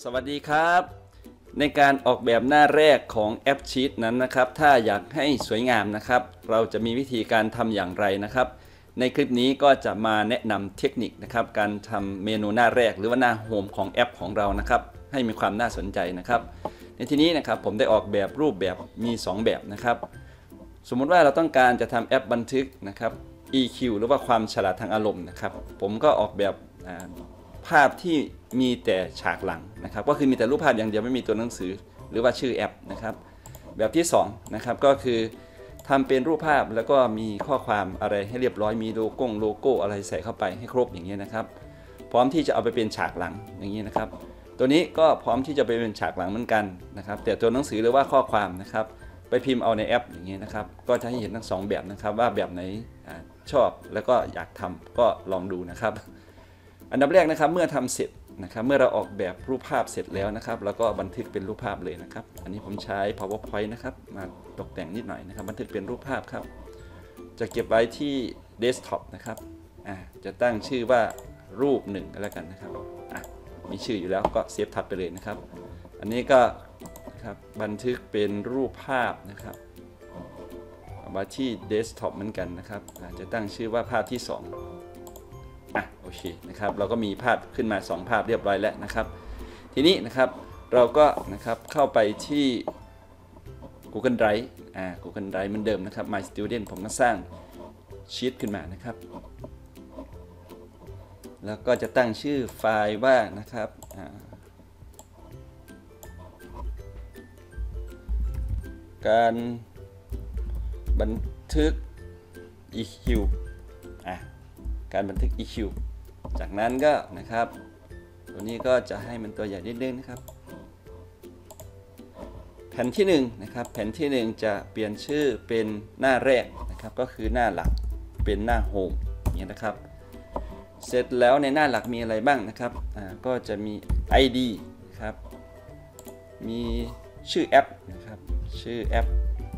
สวัสดีครับในการออกแบบหน้าแรกของแอปชีตนั้นนะครับถ้าอยากให้สวยงามนะครับเราจะมีวิธีการทำอย่างไรนะครับในคลิปนี้ก็จะมาแนะนำเทคนิคนะครับการทำเมนูหน้าแรกหรือว่าหน้าโฮมของแอปของเรานะครับให้มีความน่าสนใจนะครับในที่นี้นะครับผมได้ออกแบบรูปแบบมี2แบบนะครับสมมุติว่าเราต้องการจะทำแอปบันทึกนะครับ EQ หรือว่าความฉลาดทางอารมณ์นะครับผมก็ออกแบบภาพที่มีแต่ฉากหลังนะครับก็คือมีแต่รูปภาพอย่างเดียวไม่มีตัวหนังสือหรือว่าชื่อแอปนะครับแบบที่2นะครับก็คือทำเป็นรูปภาพแล้วก็มีข้อความอะไรให้เรียบร้อยมีโลโก้อะไรใส่เข้าไปให้ครบอย่างนี้นะครับพร้อมที่จะเอาไปเป็นฉากหลังอย่างนี้นะครับตัวนี้ก็พร้อมที่จะไปเป็นฉากหลังเหมือนกันนะครับแต่ตัวหนังสือหรือว่าข้อความนะครับไปพิมพ์เอาในแอปอย่างนี้นะครับก็จะให้เห็นทั้ง2แบบนะครับว่าแบบไหนชอบแล้วก็อยากทำก็ลองดูนะครับอันดับแรกนะครับเมื่อทำเสร็จนะครับเมื่อเราออกแบบรูปภาพเสร็จแล้วนะครับแล้วก็บันทึกเป็นรูปภาพเลยนะครับอันนี้ผมใช้ PowerPoint นะครับมาตกแต่งนิดหน่อยนะครับบันทึกเป็นรูปภาพครับจะเก็บไว้ที่เดสก์ท็อปนะครับจะตั้งชื่อว่ารูป1ก็แล้วกันนะครับมีชื่ออยู่แล้วก็เซฟทับไปเลยนะครับอันนี้ก็นะครับบันทึกเป็นรูปภาพนะครับเอามาที่เดสก์ท็อปเหมือนกันนะครับจะตั้งชื่อว่าภาพที่2โอเคนะครับเราก็มีภาพขึ้นมา2ภาพเรียบร้อยแล้วนะครับทีนี้นะครับเราก็นะครับเข้าไปที่ Google Drive Google Drive เหมือนเดิมนะครับ My Student ผมก็สร้างชีตขึ้นมานะครับแล้วก็จะตั้งชื่อไฟล์ว่านะครับการบันทึก EQ การบันทึก EQ จากนั้นก็นะครับตัวนี้ก็จะให้มันตัวใหญ่นิดนึงนะครับแผ่นที่1นะครับแผ่นที่1จะเปลี่ยนชื่อเป็นหน้าแรกนะครับก็คือหน้าหลักเป็นหน้าโฮมอย่างนี้นะครับเสร็จแล้วในหน้าหลักมีอะไรบ้างนะครับก็จะมี ID นะครับมีชื่อแอปนะครับชื่อแอป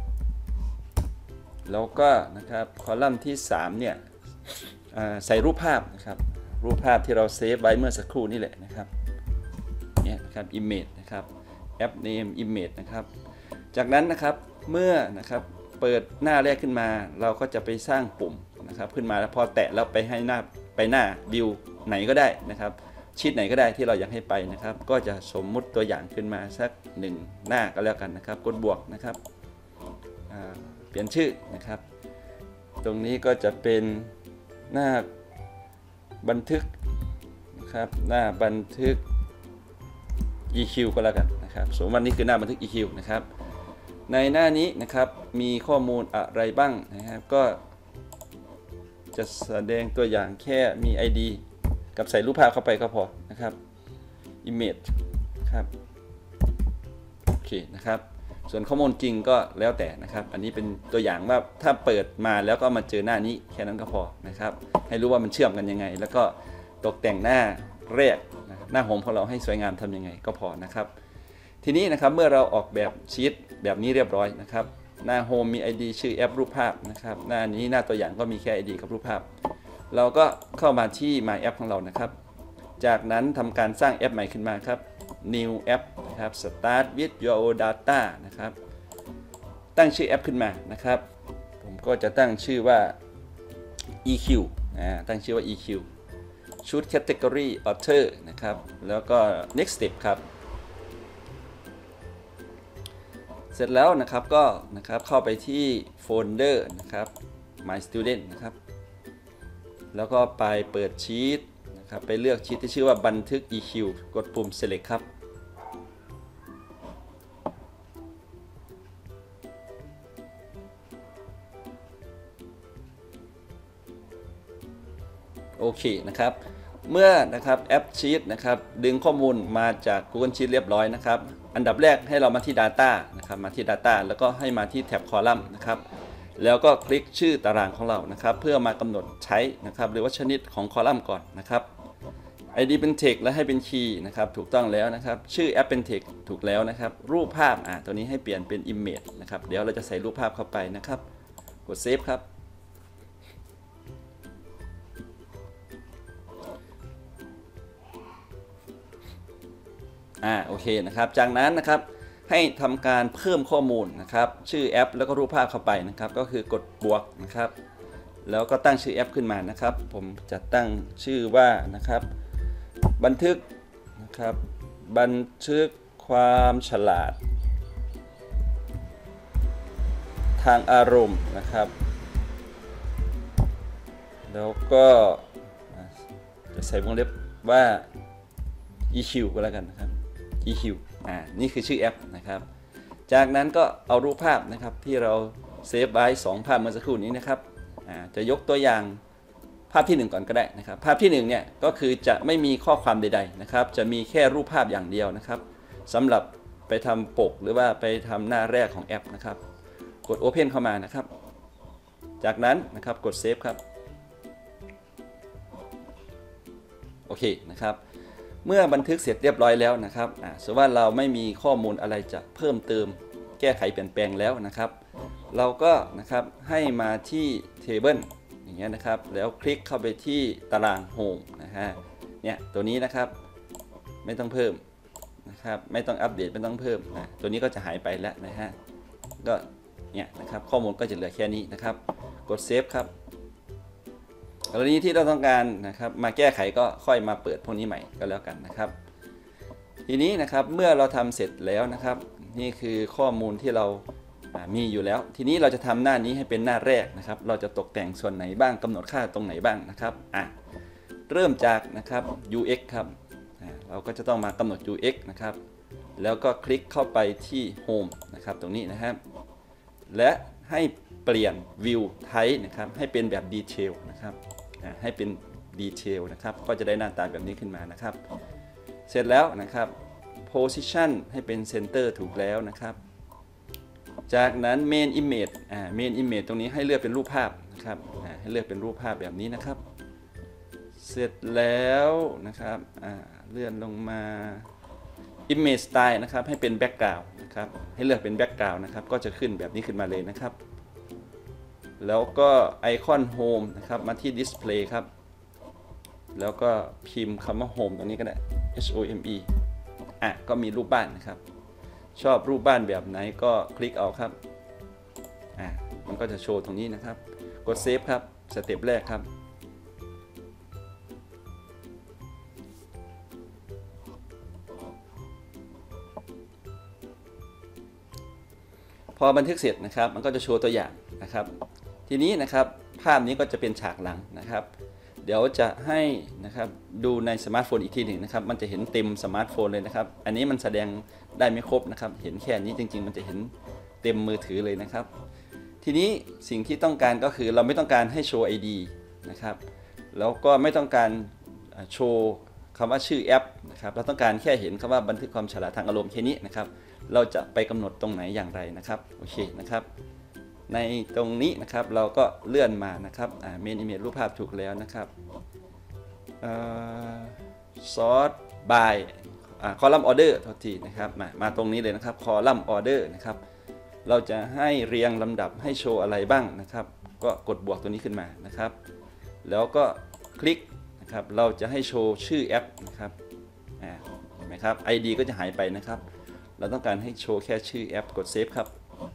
แล้วก็นะครับคอลัมน์ที่3เนี่ยใส่รูปภาพนะครับรูปภาพที่เราเซฟไว้เมื่อสักครู่นี่แหละนะครับเนี่ยนะครับ image นะครับ app name image นะครับจากนั้นนะครับเมื่อนะครับเปิดหน้าแรกขึ้นมาเราก็จะไปสร้างปุ่มนะครับขึ้นมาแล้วพอแตะแล้วไปให้หน้าวิวไหนก็ได้นะครับชีทไหนก็ได้ที่เราอยากให้ไปนะครับก็จะสมมุติตัวอย่างขึ้นมาสัก1หน้าก็แล้วกันนะครับกดบวกนะครับเปลี่ยนชื่อนะครับตรงนี้ก็จะเป็นหน้าบันทึกนะครับหน้าบันทึก EQ ก็แล้วกันนะครับสมมติวันนี้คือหน้าบันทึก EQ นะครับในหน้านี้นะครับมีข้อมูลอะไรบ้างนะครับก็จะแสดงตัวอย่างแค่มี ID กับใส่รูปภาพเข้าไปก็พอนะครับ Image ครับโอเคนะครับส่วนข้อมูลจริงก็แล้วแต่นะครับอันนี้เป็นตัวอย่างว่าถ้าเปิดมาแล้วก็มาเจอหน้านี้แค่นั้นก็พอนะครับให้รู้ว่ามันเชื่อมกันยังไงแล้วก็ตกแต่งหน้าแรกหน้าโฮมของเราให้สวยงามทำยังไงก็พอนะครับทีนี้นะครับเมื่อเราออกแบบชีตแบบนี้เรียบร้อยนะครับหน้าโฮมมี ID ชื่อแอปรูปภาพนะครับหน้านี้หน้าตัวอย่างก็มีแค่ ID กับรูปภาพเราก็เข้ามาที่ My App ของเรานะครับจากนั้นทำการสร้างแอปใหม่ขึ้นมาครับ New App นะครับ Start with your data นะครับตั้งชื่อแอปขึ้นมานะครับผมก็จะตั้งชื่อว่า EQ ตั้งชื่อว่า EQ ชุด Category Author นะครับแล้วก็ Next Step ครับเสร็จแล้วนะครับก็นะครับเข้าไปที่โฟลเดอร์นะครับ My Student นะครับแล้วก็ไปเปิดชีตนะครับไปเลือกชีตที่ชื่อว่าบันทึก EQ กดปุ่ม Select ครับโอเคนะครับเมื่อนะครับแอปชีตนะครับดึงข้อมูลมาจาก Google Sheet เรียบร้อยนะครับอันดับแรกให้เรามาที่ Data นะครับมาที่ Data แล้วก็ให้มาที่แท็บ Column นะครับแล้วก็คลิกชื่อตารางของเรานะครับเพื่อมากำหนดใช้นะครับหรือว่าชนิดของคอลัมน์ก่อนนะครับ ID เป็น Text และให้เป็น Key นะครับถูกต้องแล้วนะครับชื่อแอปเป็น Text ถูกแล้วนะครับรูปภาพตัวนี้ให้เปลี่ยนเป็น Image นะครับเดี๋ยวเราจะใส่รูปภาพเข้าไปนะครับกด Save ครับ อโอเคนะครับจากนั้นนะครับให้ทำการเพิ่มข้อมูลนะครับชื่อแอปแล้วก็รูปภาพเข้าไปนะครับก็คือกดบวกนะครับแล้วก็ตั้งชื่อแอปขึ้นมานะครับผมจะตั้งชื่อว่านะครับบันทึกนะครับบันทึกความฉลาดทางอารมณ์นะครับแล้วก็จะใส่วงเล็บว่า EQ ก็แล้วกันนะครับ EQ นี่คือชื่อแอปนะครับจากนั้นก็เอารูปภาพนะครับที่เราเซฟไว้2ภาพเมื่อสักครู่นี้นะครับจะยกตัวอย่างภาพที่1ก่อนก็ได้นะครับภาพที่1เนี่ยก็คือจะไม่มีข้อความใดๆนะครับจะมีแค่รูปภาพอย่างเดียวนะครับสำหรับไปทำปกหรือว่าไปทำหน้าแรกของแอปนะครับกด Open เข้ามานะครับจากนั้นนะครับกด Save ครับโอเคนะครับเมื่อบันทึกเสร็จเรียบร้อยแล้วนะครับสมมติว่าเราไม่มีข้อมูลอะไรจะเพิ่มเติมแก้ไขเปลี่ยนแปลงแล้วนะครับเราก็นะครับให้มาที่ Table อย่างเงี้ยนะครับแล้วคลิกเข้าไปที่ตาราง Home นะฮะเนี่ยตัวนี้นะครับไม่ต้องเพิ่มนะครับไม่ต้องอัปเดตไม่ต้องเพิ่มตัวนี้ก็จะหายไปแล้วนะฮะก็เนี่ยนะครับข้อมูลก็จะเหลือแค่นี้นะครับกดเซฟครับกรณีที่เราต้องการนะครับมาแก้ไขก็ค่อยมาเปิดพวกนี้ใหม่ก็แล้วกันนะครับทีนี้นะครับเมื่อเราทำเสร็จแล้วนะครับนี่คือข้อมูลที่เรามีอยู่แล้วทีนี้เราจะทำหน้านี้ให้เป็นหน้าแรกนะครับเราจะตกแต่งส่วนไหนบ้างกำหนดค่าตรงไหนบ้างนะครับเริ่มจากนะครับ UX ครับเราก็จะต้องมากำหนด UX นะครับแล้วก็คลิกเข้าไปที่ Home นะครับตรงนี้นะครับและให้เปลี่ยน View Type นะครับให้เป็นแบบ Detail นะครับให้เป็น Detail นะครับก็จะได้หน้าตาแบบนี้ขึ้นมานะครับเสร็จแล้วนะครับ Position ให้เป็น Center ถูกแล้วนะครับจากนั้น Main Image Main Image ตรงนี้ให้เลือกเป็นรูปภาพนะครับให้เลือกเป็นรูปภาพแบบนี้นะครับเสร็จแล้วนะครับเลื่อนลงมา Image Style นะครับให้เป็น Background นะครับให้เลือกเป็น Background นะครับก็จะขึ้นแบบนี้ขึ้นมาเลยนะครับแล้วก็ไอคอน Home นะครับมาที่ Display ครับแล้วก็พิมพ์คำว่า Home ตรงนี้ก็ได้ HOME ก็มีรูปบ้านนะครับชอบรูปบ้านแบบไหนก็คลิกเอาครับมันก็จะโชว์ตรงนี้นะครับกดเซฟครับสเต็ปแรกครับพอบันทึกเสร็จนะครับมันก็จะโชว์ตัวอย่างนะครับทีนี้นะครับภาพนี้ก็จะเป็นฉากหลังนะครับเดี๋ยวจะให้นะครับดูในสมาร์ทโฟนอีกทีหนึ่งนะครับมันจะเห็นเต็มสมาร์ทโฟนเลยนะครับอันนี้มันแสดงได้ไม่ครบนะครับเห็นแค่นี้จริงๆมันจะเห็นเต็มมือถือเลยนะครับทีนี้สิ่งที่ต้องการก็คือเราไม่ต้องการให้โชว์ ID นะครับแล้วก็ไม่ต้องการโชว์คำว่าชื่อแอปนะครับเราต้องการแค่เห็นคำว่าบันทึกความฉลาดทางอารมณ์แค่นี้นะครับเราจะไปกำหนดตรงไหนอย่างไรนะครับโอเคนะครับในตรงนี้นะครับเราก็เลื่อนมานะครับเมนอิเมจรูปภาพถูกแล้วนะครับซอร์ตบายคอลัมน์ออเดอร์ทุกทีนะครับมาตรงนี้เลยนะครับคอลัมน์ออเดอร์นะครับเราจะให้เรียงลำดับให้โชว์อะไรบ้างนะครับก็กดบวกตัวนี้ขึ้นมานะครับแล้วก็คลิกนะครับเราจะให้โชว์ชื่อแอปนะครับเห็นไหมครับ ID ก็จะหายไปนะครับเราต้องการให้โชว์แค่ชื่อแอปกดเซฟครับ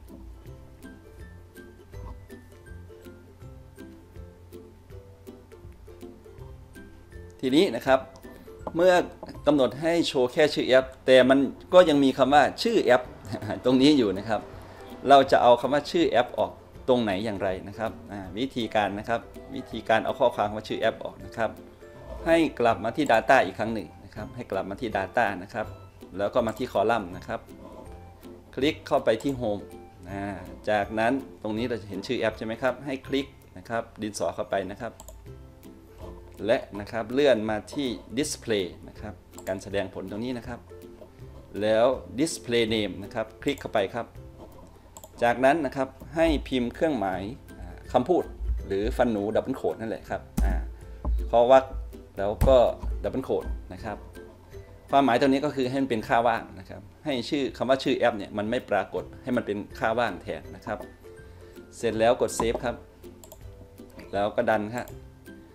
ทีนี้นะครับเมื่อกำหนดให้โชว์แค่ชื่อแอปแต่มันก็ยังมีคำว่าชื่อแอป ตรงนี้อยู่นะครับเราจะเอาคำว่าชื่อแอปออกตรงไหนอย่างไรนะครับวิธีการนะครับวิธีการเอาข้อความว่าชื่อแอปออกนะครับให้กลับมาที่ Data อีกครั้งหนึ่งนะครับให้กลับมาที่ Data นะครับแล้วก็มาที่คอลัมน์นะครับคลิกเข้าไปที่ Home จากนั้นตรงนี้เราจะเห็นชื่อแอปใช่ไหมครับให้คลิกนะครับดินสอเข้าไปนะครับและนะครับเลื่อนมาที่ Display นะครับการแสดงผลตรงนี้นะครับแล้ว Display Name นะครับคลิกเข้าไปครับจากนั้นนะครับให้พิมพ์เครื่องหมายคำพูดหรือฟันหนูดับเบิลโคดนั่นแหละครับข้อวรรคแล้วก็ดับเบิลโคดนะครับความหมายตรงนี้ก็คือให้มันเป็นค่าว่างนะครับให้ชื่อคำว่าชื่อแอปเนี่ยมันไม่ปรากฏให้มันเป็นค่าว่างแทนนะครับเสร็จแล้วกดเซฟครับแล้วก็ดันครับ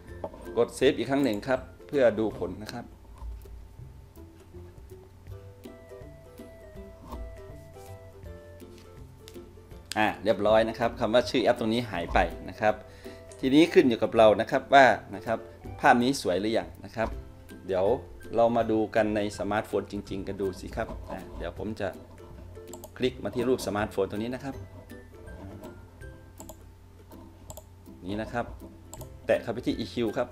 กดเซฟอีกครั้งหนึ่งครับเพื่อดูผลนะครับเรียบร้อยนะครับคำว่าชื่อแอปตรงนี้หายไปนะครับทีนี้ขึ้นอยู่กับเรานะครับว่านะครับภาพนี้สวยหรือยังนะครับเดี๋ยวเรามาดูกันในสมาร์ทโฟนจริงๆกันดูสิครับเดี๋ยวผมจะคลิกมาที่รูปสมาร์ทโฟนตัวนี้นะครับนี่นะครับแตะเข้าไปที่ EQ ครับ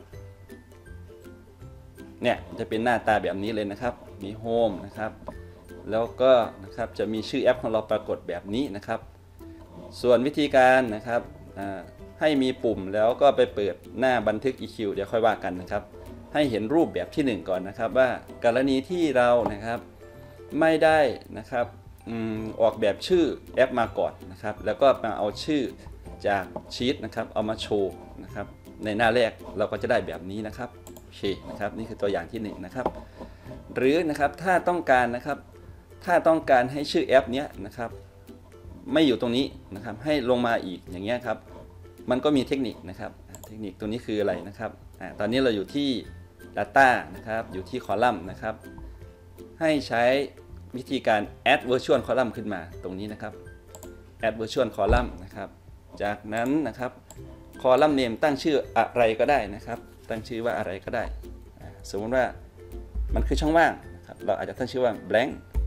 เนี่ยจะเป็นหน้าตาแบบนี้เลยนะครับมีโฮมนะครับแล้วก็นะครับจะมีชื่อแอปของเราปรากฏแบบนี้นะครับส่วนวิธีการนะครับให้มีปุ่มแล้วก็ไปเปิดหน้าบันทึก EQ เดี๋ยวค่อยว่ากันนะครับให้เห็นรูปแบบที่1ก่อนนะครับว่ากรณีที่เรานะครับไม่ได้นะครับออกแบบชื่อแอปมาก่อนนะครับแล้วก็มาเอาชื่อจากชีตนะครับเอามาโชว์นะครับในหน้าแรกเราก็จะได้แบบนี้นะครับโอเคนะครับนี่คือตัวอย่างที่1นะครับหรือนะครับถ้าต้องการนะครับถ้าต้องการให้ชื่อแอปเนี้ยนะครับไม่อยู่ตรงนี้นะครับให้ลงมาอีกอย่างเงี้ยครับมันก็มีเทคนิคนะครับเทคนิคตัวนี้คืออะไรนะครับตอนนี้เราอยู่ที่ Data นะครับอยู่ที่คอลัมน์นะครับให้ใช้วิธีการ add virtual column ขึ้นมาตรงนี้นะครับ add virtual column นะครับจากนั้นนะครับ column name ตั้งชื่ออะไรก็ได้นะครับตั้งชื่อว่าอะไรก็ได้สมมติว่ามันคือช่องว่างนะครับเราอาจจะตั้งชื่อว่า blank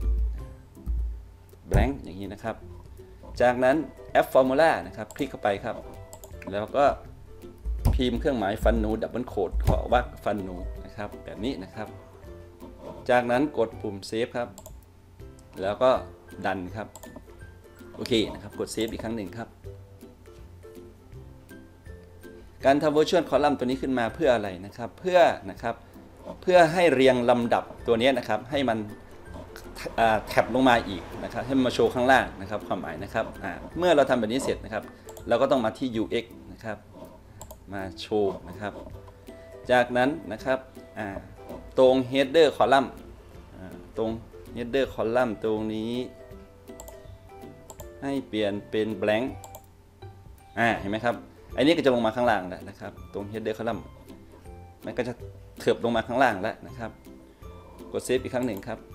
อย่างนี้นะครับจากนั้น app formula นะครับคลิกเข้าไปครับแล้วก็พิมพ์เครื่องหมายฟันนูดับเบิลโค้ดขอว่าฟันนูนะครับแบบนี้นะครับจากนั้นกดปุ่มเซฟครับแล้วก็ดันครับโอเคนะครับกดเซฟอีกครั้งหนึ่งครับการทำ virtual column ตัวนี้ขึ้นมาเพื่ออะไรนะครับเพื่อให้เรียงลำดับตัวนี้นะครับให้มันแท็บลงมาอีกนะครับให้มันมาโชว์ข้างล่างนะครับความหมายนะครับเมื่อเราทำแบบนี้เสร็จนะครับเราก็ต้องมาที่ UX นะครับมาโชว์นะครับจากนั้นนะครับตรง header column ตรง header column ตรงนี้ให้เปลี่ยนเป็น blank เห็นไหมครับอันนี้ก็จะลงมาข้างล่างแล้วนะครับตรง header column มันก็จะเถิบลงมาข้างล่างแล้วนะครับกดเซฟอีกครั้งหนึ่งครับ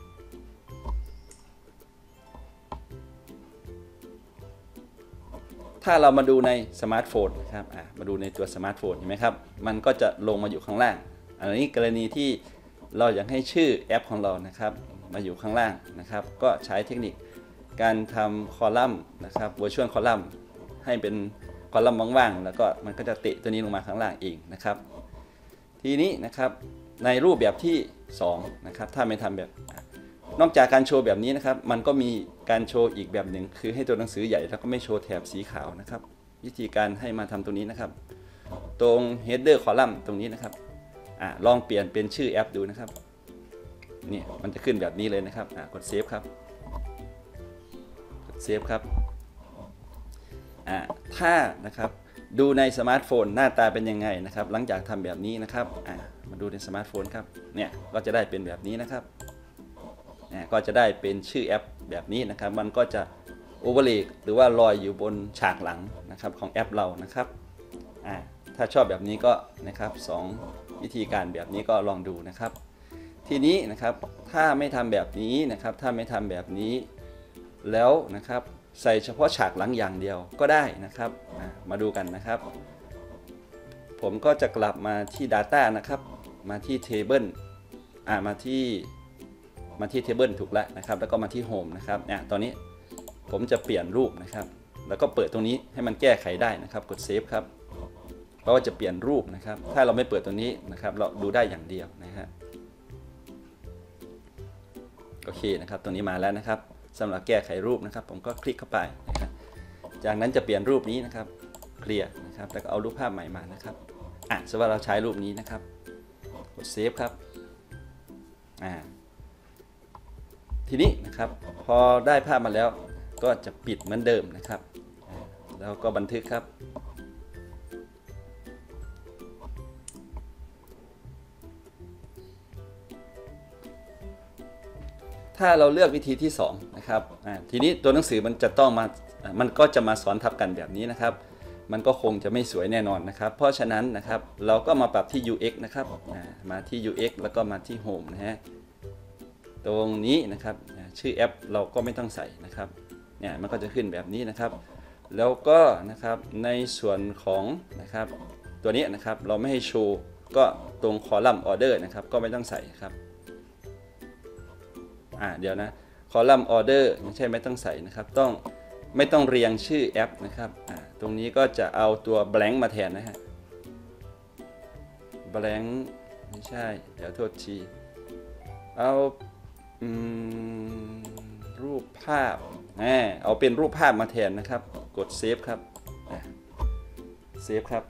ถ้าเรามาดูในสมาร์ทโฟนนะครับมาดูในตัวสมาร์ทโฟนเห็นไหมครับมันก็จะลงมาอยู่ข้างล่างอันนี้กรณีที่เราอยากให้ชื่อแอปของเรานะครับมาอยู่ข้างล่างนะครับก็ใช้เทคนิคการทำคอลัมน์นะครับ virtual column ให้เป็นคอลัมน์ว่างๆแล้วก็มันก็จะเตะตัวนี้ลงมาข้างล่างเองนะครับทีนี้นะครับในรูปแบบที่2นะครับถ้าไม่ทำแบบนอกจากการโชว์แบบนี้นะครับมันก็มีการโชว์อีกแบบหนึ่งคือให้ตัวหนังสือใหญ่แล้วก็ไม่โชว์แถบสีขาวนะครับวิธีการให้มาทำตรงนี้นะครับตรง header column ตรงนี้นะครับลองเปลี่ยนเป็นชื่อแอปดูนะครับนี่มันจะขึ้นแบบนี้เลยนะครับกดเซฟครับกดเซฟครับถ้านะครับดูในสมาร์ทโฟนหน้าตาเป็นยังไงนะครับหลังจากทำแบบนี้นะครับมาดูในสมาร์ทโฟนครับเนี่ยก็จะได้เป็นแบบนี้นะครับก็จะได้เป็นชื่อแอปแบบนี้นะครับมันก็จะโอเวอร์เลย์หรือว่าลอยอยู่บนฉากหลังนะครับของแอปเรานะครับถ้าชอบแบบนี้ก็นะครับ2วิธีการแบบนี้ก็ลองดูนะครับทีนี้นะครับถ้าไม่ทำแบบนี้นะครับถ้าไม่ทำแบบนี้แล้วนะครับใส่เฉพาะฉากหลังอย่างเดียวก็ได้นะครับมาดูกันนะครับผมก็จะกลับมาที่ Data นะครับมาที่ Table มาที่ Table ถูกแล้วนะครับแล้วก็มาที่ Home นะครับตอนนี้ผมจะเปลี่ยนรูปนะครับแล้วก็เปิดตรงนี้ให้มันแก้ไขได้นะครับกด Save ครับเพราะว่าจะเปลี่ยนรูปนะครับถ้าเราไม่เปิดตัวนี้นะครับเราดูได้อย่างเดียวนะครับโอเคนะครับตัวนี้มาแล้วนะครับสำหรับแก้ไขรูปนะครับผมก็คลิกเข้าไปนะครับจากนั้นจะเปลี่ยนรูปนี้นะครับเคลียร์นะครับแล้วก็เอารูปภาพใหม่มานะครับสมมติว่าเราใช้รูปนี้นะครับกดเซฟครับทีนี้นะครับพอได้ภาพมาแล้วก็จะปิดเหมือนเดิมนะครับแล้วก็บันทึกครับถ้าเราเลือกวิธีที่2นะครับทีนี้ตัวหนังสือมันจะต้องมามันก็จะมาซ้อนทับกันแบบนี้นะครับมันก็คงจะไม่สวยแน่นอนนะครับเพราะฉะนั้นนะครับเราก็มาปรับที่ UX นะครับมาที่ UX แล้วก็มาที่ Home นะฮะตรงนี้นะครับชื่อแอปเราก็ไม่ต้องใส่นะครับเนี่ยมันก็จะขึ้นแบบนี้นะครับแล้วก็นะครับในส่วนของนะครับตัวนี้นะครับเราไม่ให้โชว์ก็ตรงคอลัมน์ออเดอร์นะครับก็ไม่ต้องใส่ครับเดี๋ยวนะคอลัมน์ออเดอร์ไม่ใช่ไม่ต้องใส่นะครับไม่ต้องเรียงชื่อแอปนะครับตรงนี้ก็จะเอาตัว blank มาแทนนะฮะ blank ไม่ใช่เดี๋ยวโทษทีเอารูปภาพเอาเป็นรูปภาพมาแทนนะครับกดเซฟครับเซฟครับ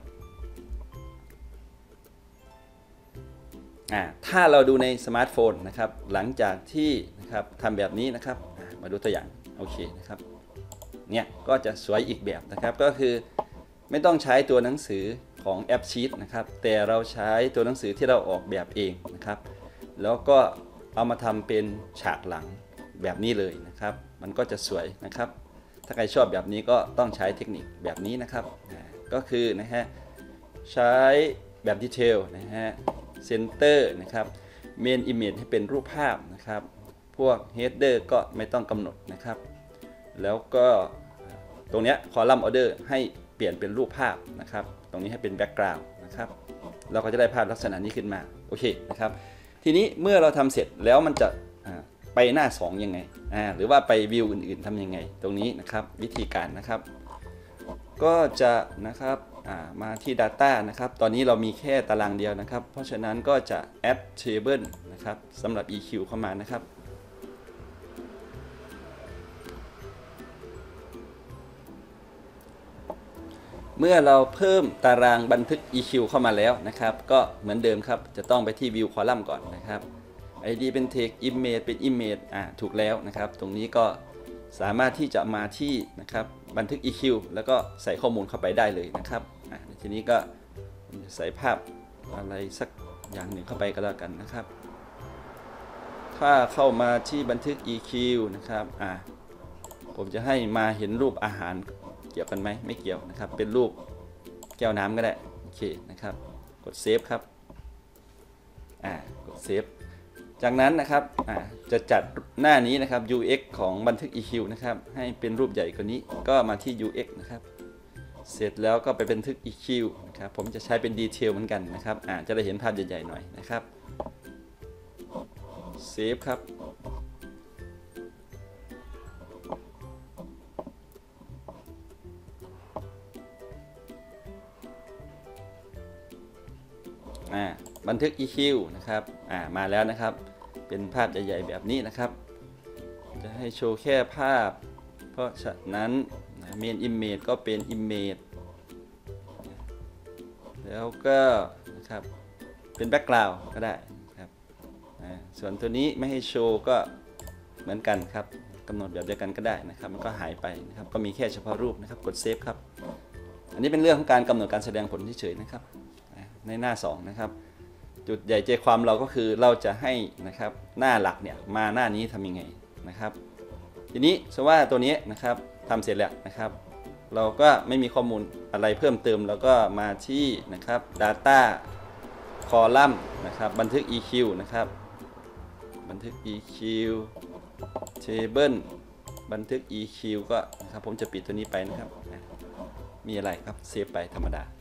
ถ้าเราดูในสมาร์ทโฟนนะครับหลังจากที่นะครับทำแบบนี้นะครับมาดูตัวอย่างโอเคนะครับเนี่ยก็จะสวยอีกแบบนะครับก็คือไม่ต้องใช้ตัวหนังสือของแอปชีทนะครับแต่เราใช้ตัวหนังสือที่เราออกแบบเองนะครับแล้วก็เอามาทำเป็นฉากหลังแบบนี้เลยนะครับมันก็จะสวยนะครับถ้าใครชอบแบบนี้ก็ต้องใช้เทคนิคแบบนี้นะครับก็คือนะฮะใช้แบบดีเทลนะฮะเซนเตอร์นะครับเมนอิมเมจให้เป็นรูปภาพนะครับพวกเฮดเดอร์ก็ไม่ต้องกำหนดนะครับแล้วก็ตรงนี้คอลัมน์ออเดอร์ให้เปลี่ยนเป็นรูปภาพนะครับตรงนี้ให้เป็นแบ็กกราวด์นะครับเราก็จะได้ภาพลักษณะนี้ขึ้นมาโอเคนะครับทีนี้เมื่อเราทำเสร็จแล้วมันจะไปหน้า2ยังไงหรือว่าไปวิวอื่นๆทำยังไงตรงนี้นะครับวิธีการนะครับก็จะนะครับมาที่ Data นะครับตอนนี้เรามีแค่ตารางเดียวนะครับเพราะฉะนั้นก็จะ add table นะครับสำหรับ EQ เข้ามานะครับเมื่อเราเพิ่มตารางบันทึก EQ เข้ามาแล้วนะครับก็เหมือนเดิมครับจะต้องไปที่ View Column ก่อนนะครับ ID เป็น Text Image เป็น Image ถูกแล้วนะครับตรงนี้ก็สามารถที่จะมาที่นะครับบันทึก EQ แล้วก็ใส่ข้อมูลเข้าไปได้เลยนะครับทีนี้ก็ใส่ภาพอะไรสักอย่างหนึ่งเข้าไปก็แล้วกันนะครับถ้าเข้ามาที่บันทึก EQ นะครับผมจะให้มาเห็นรูปอาหารเกี่ยวกันไหมไม่เกี่ยวนะครับเป็นรูปแก้วน้ำก็ได้โอเคนะครับกดเซฟครับกดเซฟจากนั้นนะครับจะจัดหน้านี้นะครับ UX ของบันทึก EQ นะครับให้เป็นรูปใหญ่กว่านี้ก็มาที่ UX นะครับเสร็จแล้วก็ไปบันทึก EQ นะครับผมจะใช้เป็นดีเทลเหมือนกันนะครับจะได้เห็นภาพใหญ่ๆหน่อยนะครับเซฟครับบันทึก EQ นะครับมาแล้วนะครับเป็นภาพใหญ่ๆแบบนี้นะครับจะให้โชว์แค่ภาพเพราะฉะนั้น Main Image ก็เป็น Image แล้วก็นะครับเป็น Background ก็ได้ครับส่วนตัวนี้ไม่ให้โชว์ก็เหมือนกันครับกำหนดแบบเดียวกันก็ได้นะครับมันก็หายไปนะครับก็มีแค่เฉพาะรูปนะครับกดเซฟครับอันนี้เป็นเรื่องของการกำหนดการแสดงผลเฉยๆนะครับในหน้า2นะครับจุดใหญ่ใจความเราก็คือเราจะให้นะครับหน้าหลักเนี่ยมาหน้านี้ทำยังไงนะครับทีนี้สมมติว่าตัวนี้นะครับทำเสร็จแล้วนะครับเราก็ไม่มีข้อมูลอะไรเพิ่มเติมเราก็มาที่นะครับ Data Column นะครับบันทึก EQ นะครับบันทึก EQ Table บันทึก EQ ก็นะครับผมจะปิดตัวนี้ไปนะครับมีอะไรครับเซฟไปธรรมดา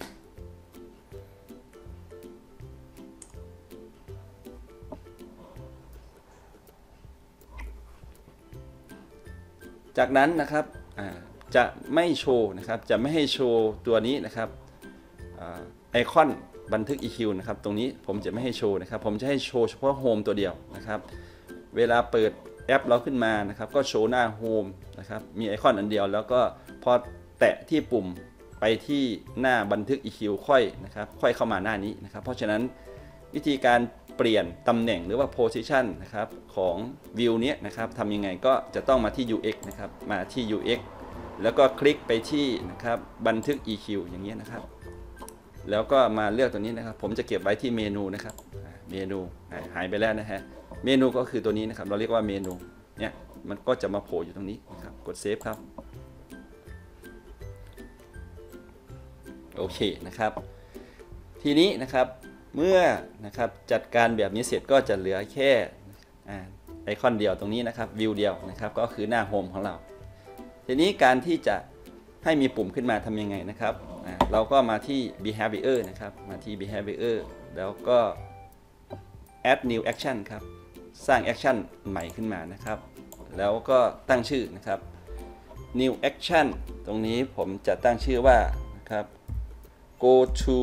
จากนั้นนะครับจะไม่โชว์นะครับจะไม่ให้โชว์ตัวนี้นะครับไอคอนบันทึก EQ นะครับตรงนี้ผมจะไม่ให้โชว์นะครับผมจะให้โชว์เฉพาะ Home ตัวเดียวนะครับเวลาเปิดแอปเราขึ้นมานะครับก็โชว์หน้า Home นะครับมีไอคอนอันเดียวแล้วก็พอแตะที่ปุ่มไปที่หน้าบันทึก EQ ค่อยนะครับค่อยเข้ามาหน้านี้นะครับเพราะฉะนั้นวิธีการเปลี่ยนตำแหน่งหรือว่า position นะครับของวิวนี้นะครับทำยังไงก็จะต้องมาที่ UX นะครับมาที่ UX แล้วก็คลิกไปที่นะครับบันทึก EQ อย่างนี้นะครับแล้วก็มาเลือกตัวนี้นะครับผมจะเก็บไว้ที่เมนูนะครับเมนูหายไปแล้วนะฮะเมนูก็คือตัวนี้นะครับเราเรียกว่าเมนูเนี่ยมันก็จะมาโผล่อยู่ตรงนี้นะครับกดเซฟครับโอเคนะครับทีนี้นะครับเมื่อนะครับจัดการแบบนี้เสร็จก็จะเหลือแค่ไอคอนเดียวตรงนี้นะครับวิวเดียวนะครับก็คือหน้าโฮมของเราทีนี้การที่จะให้มีปุ่มขึ้นมาทำยังไงนะครับเราก็มาที่ behavior นะครับมาที่ behavior แล้วก็ add new action ครับสร้าง action ใหม่ขึ้นมานะครับแล้วก็ตั้งชื่อนะครับ new action ตรงนี้ผมจะตั้งชื่อว่านะครับ go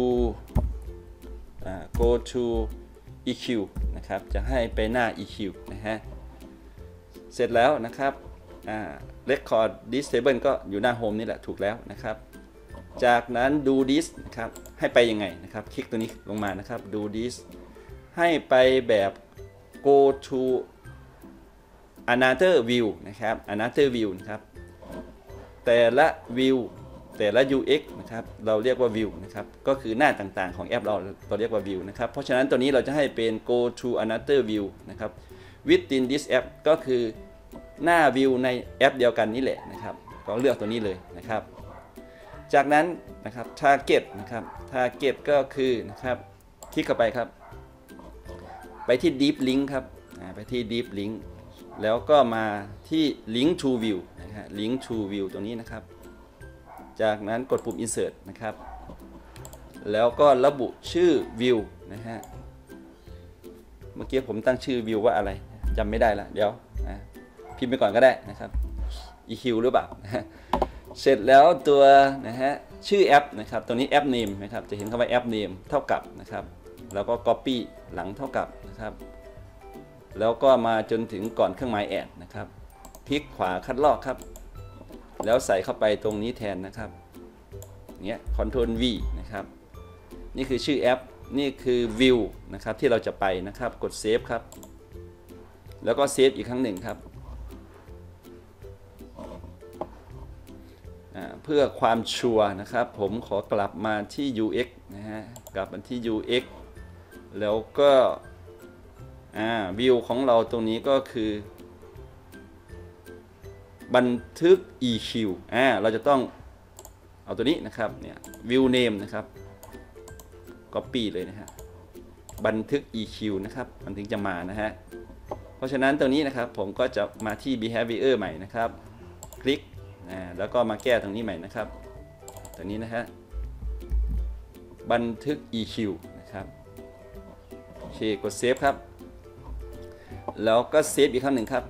to EQ นะครับจะให้ไปหน้า EQ นะฮะเสร็จแล้วนะครับrecord this table ก็อยู่หน้า home นี่แหละถูกแล้วนะครับจากนั้น do this นะครับให้ไปยังไงนะครับคลิกตัวนี้ลงมานะครับ do this ให้ไปแบบ go to another view นะครับ another view นะครับแต่ละ view แต่ละ UX นะครับเราเรียกว่า view นะครับก็คือหน้าต่างๆของแอปเราเรียกว่า view นะครับเพราะฉะนั้นตัวนี้เราจะให้เป็น go to another view นะครับ within this app ก็คือหน้า view ในแอปเดียวกันนี่แหละนะครับก็เลือกตัวนี้เลยนะครับจากนั้นนะครับ target นะครับ target ก็คือนะครับคลิกเข้าไปครับไปที่ deep link ครับไปที่ deep link แล้วก็มาที่ link to view นะฮะ link to view ตรงนี้นะครับจากนั้นกดปุ่ม insert นะครับแล้วก็ระบุชื่อ view นะฮะเมื่อกี้ผมตั้งชื่อ view ว่าอะไรจำไม่ได้ละเดี๋ยวพิมพ์ไปก่อนก็ได้นะครับ EQ หรือเปล่าเสร็จแล้วตัวนะฮะชื่อแอปนะครับตัวนี้แอป name นะครับจะเห็นคำว่าแอป name เท่ากับนะครับแล้วก็ copy หลังเท่ากับนะครับแล้วก็มาจนถึงก่อนเครื่องหมายแอดนะครับคลิกขวาคัดลอกครับแล้วใส่เข้าไปตรงนี้แทนนะครับเนี้ย Ctrl V นะครับนี่คือชื่อแอปนี่คือ view นะครับที่เราจะไปนะครับกด save ครับแล้วก็ save อีกครั้งหนึ่งครับเพื่อความชัวร์นะครับผมขอกลับมาที่ UX นะฮะกลับมาที่ UX แล้วก็view ของเราตรงนี้ก็คือบันทึก EQ เราจะต้องเอาตัวนี้นะครับเนี่ย view name นะครับ copy เลยนะฮะบันทึก EQ นะครับมันถึงจะมานะฮะเพราะฉะนั้นตรงนี้นะครับผมก็จะมาที่ behavior ใหม่นะครับคลิกแล้วก็มาแก้ตรงนี้ใหม่นะครับตรงนี้นะฮะบันทึก EQ นะครับโอเคกด save ครับแล้วก็เซฟอีกครั้งหนึ่งครับ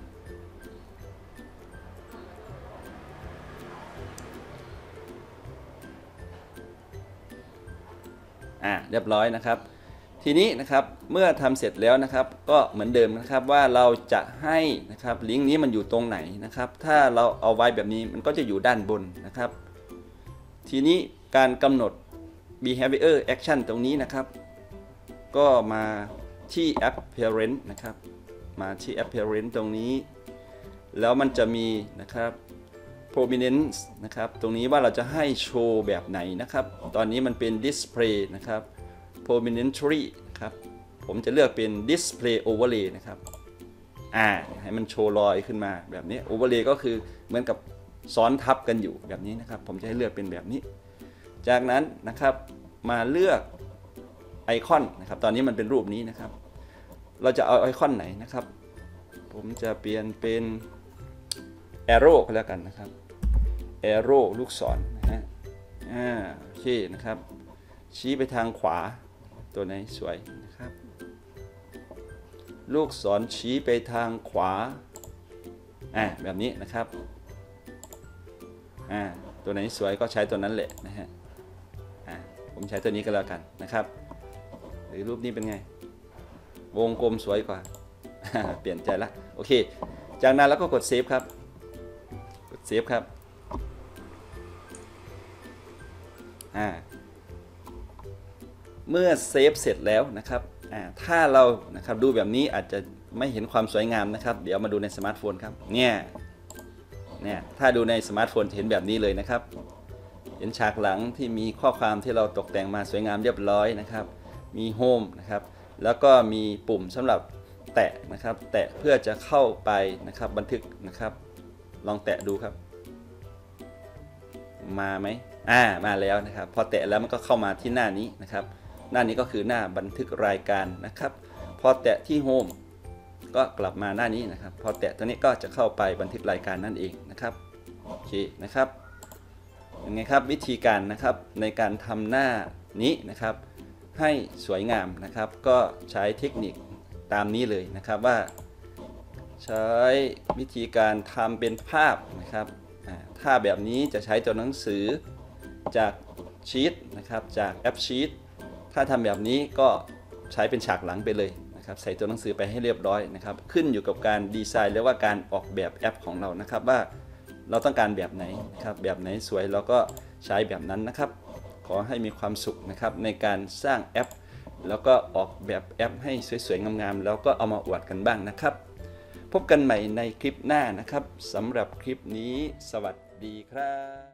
เรียบร้อยนะครับทีนี้นะครับเมื่อทำเสร็จแล้วนะครับก็เหมือนเดิมนะครับว่าเราจะให้นะครับลิงก์นี้มันอยู่ตรงไหนนะครับถ้าเราเอาไว้แบบนี้มันก็จะอยู่ด้านบนนะครับทีนี้การกำหนด behavior action ตรงนี้นะครับก็มาที่ appearance นะครับมาที่ appearance ตรงนี้แล้วมันจะมีนะครับ prominence นะครับตรงนี้ว่าเราจะให้โชว์แบบไหนนะครับตอนนี้มันเป็น display นะครับ prominently ครับผมจะเลือกเป็น display overlay นะครับให้มันโชว์รอยขึ้นมาแบบนี้ overlay ก็คือเหมือนกับซ้อนทับกันอยู่แบบนี้นะครับผมจะให้เลือกเป็นแบบนี้จากนั้นนะครับมาเลือกไอคอนนะครับตอนนี้มันเป็นรูปนี้นะครับเราจะเอาไอคอนไหนนะครับผมจะเปลี่ยนเป็น arrow ก็แล้วกันนะครับ arrow ลูกศรนะฮะโอเคนะครับชี้ไปทางขวาตัวไหนสวยนะครับลูกศรชี้ไปทางขวาแบบนี้นะครับตัวไหนสวยก็ใช้ตัวนั้นแหละนะฮะผมใช้ตัวนี้ก็แล้วกันนะครับหรือรูปนี้เป็นไงวงกลมสวยกว่า เปลี่ยนใจละโอเคจากนั้นแล้วก็กดเซฟครับกดเซฟครับเมื่อเซฟเสร็จแล้วนะครับถ้าเรานะครับดูแบบนี้อาจจะไม่เห็นความสวยงามนะครับเดี๋ยวมาดูในสมาร์ทโฟนครับเนี่ยถ้าดูในสมาร์ทโฟนจะเห็นแบบนี้เลยนะครับเห็นฉากหลังที่มีข้อความที่เราตกแต่งมาสวยงามเรียบร้อยนะครับมีโฮมนะครับแล้วก็มีปุ่มสำหรับแตะนะครับแตะเพื่อจะเข้าไปนะครับบันทึกนะครับลองแตะดูครับมาไหมมาแล้วนะครับพอแตะแล้วมันก็เข้ามาที่หน้านี้นะครับหน้านี้ก็คือหน้าบันทึกรายการนะครับพอแตะที่โฮมก็กลับมาหน้านี้นะครับพอแตะตัวนี้ก็จะเข้าไปบันทึกรายการนั่นเองนะครับโอเคนะครับยังไงครับวิธีการนะครับในการทำหน้านี้นะครับให้สวยงามนะครับก็ใช้เทคนิคตามนี้เลยนะครับว่าใช้วิธีการทำเป็นภาพนะครับถ้าแบบนี้จะใช้ตัวหนังสือจากชีตนะครับจากแอปชีตถ้าทำแบบนี้ก็ใช้เป็นฉากหลังไปเลยนะครับใส่ตัวหนังสือไปให้เรียบร้อยนะครับขึ้นอยู่กับการดีไซน์หรือว่าการออกแบบแอปของเรานะครับว่าเราต้องการแบบไหนนะครับแบบไหนสวยเราก็ใช้แบบนั้นนะครับขอให้มีความสุขนะครับในการสร้างแอปแล้วก็ออกแบบแอปให้สวยๆงามๆแล้วก็เอามาอวดกันบ้างนะครับพบกันใหม่ในคลิปหน้านะครับสำหรับคลิปนี้สวัสดีครับ